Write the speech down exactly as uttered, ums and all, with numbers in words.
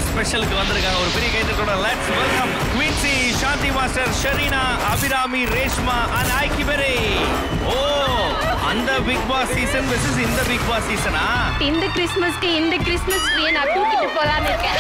Pass ஸ்பெஷலுக்கு வந்திருக்காங்க. ஒரு பெரிய கைத்தட்டோட let's welcome Quincy, Shanthi master, Shareena, Abirami, Reshma and Iykki Berry. Oh, அந்த பிக் பாஸ் சீசன் வெர்சஸ் இந்த பிக் பாஸ் சீசனா? இந்த கிறிஸ்மஸ்க்கு இந்த கிறிஸ்மஸ் ட்ரீயை நான் தூக்கிட்டு போலான்னு இருக்கேன்.